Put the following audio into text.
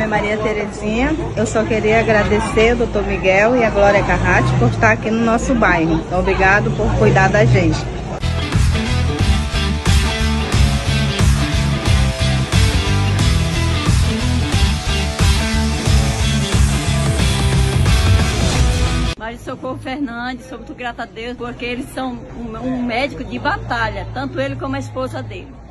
nome é Maria Terezinha. Eu só queria agradecer ao Dr. Miguel e a Glória Carratti por estar aqui no nosso bairro. Então, obrigado por cuidar da gente. Maria Socorro Fernandes, sou muito grata a Deus, porque eles são um médico de batalha, tanto ele como a esposa dele.